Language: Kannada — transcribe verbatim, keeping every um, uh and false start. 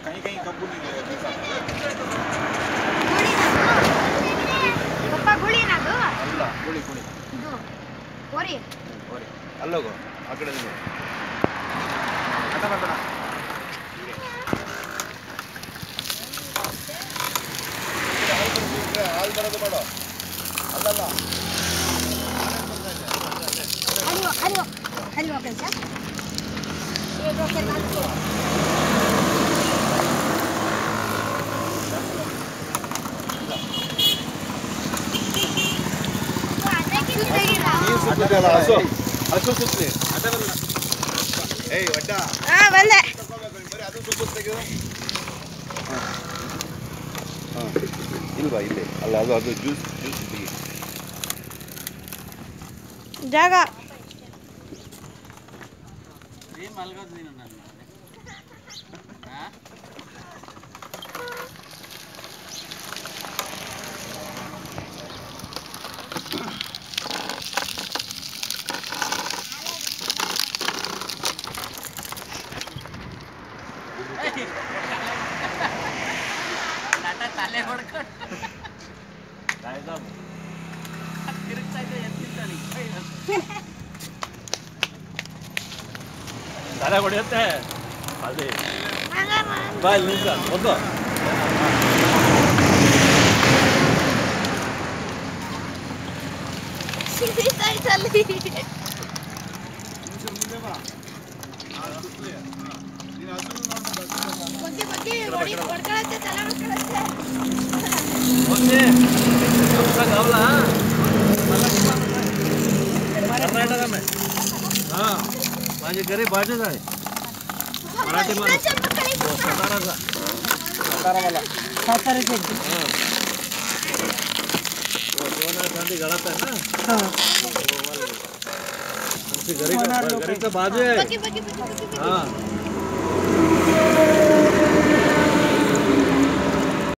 काही काही कब्बू निघाले ಪಪ್ಪ ಗುಳಿ ಏನದು ಅಲ್ಲ ಗುಳಿ ಗುಳಿ ಇದು ಓರಿ ಓರಿ ಅಲ್ಲೋಗೋ ಆ ಕಡೆ ನಿಲ್ಲು ಅಟ ಮಾಡ್ಬೇಡ ಹಾಲು ಬರೋದು ಮಾಡೋ ಅಲ್ಲಲ್ಲ ಅಲ್ವಾ ಅಲ್ವಾ ಅಲ್ವಾ ಕೆಲಸ ಹೇಗೆ ಓಕೆ ಮಾಡ್ಕೊ ಹಸು ಹಸು ಸುತ್ತಲಿ ಅಟ ಬರಲ್ಲ ಏಯ್ ಒಡ್ಡ ಹಾ ಬಂದೆ ಬರೀ ಅದು ಸುತ್ತ ತೆಗೆದು ಹಾಂ ಇಲ್ವಾ ಇಲ್ಲಿ ಅಲ್ಲ ಅದು ಅದು ಜ್ಯೂಸ್ ಜ್ಯೂಸ್ ತೆಗಿ ಜಾಗ ಏನ್ ಮಲ್ಗೋದು ನೀನು ನನ್ನ ನಟ ತಲೆ ಹೊಡ್ಕೊಂಡು ತಿರುಗ್ತಾ ಇದ್ದೆ ಎತ್ತಿದ್ದಾನೆ ತಲೆ ಹೊಡೆಯುತ್ತೆ ಅದೇ ಬಾ ಇಲ್ಲಿ ನಿಂತ ಒಂದು ಬಗ್ಗೆ ಬಗ್ಗೆ ಹೊಡಿ ಹೊಡ್ಕೊಳತ್ತೆ ತಲೆ ಹೊಡ್ಕೊಳತ್ತೆ ओके उसका गावला कर्नाटक में हाँ माझे घरी बाजूच आहे मराठी माणूस साताराचा सातारावाला साताराचे हां वो दोन गांधी गळत आहे ना हां आमची घरी घरी का बाजू आहे ಬಗ್ಗೆ ಬಗ್ಗೆ ಬಗ್ಗೆ हां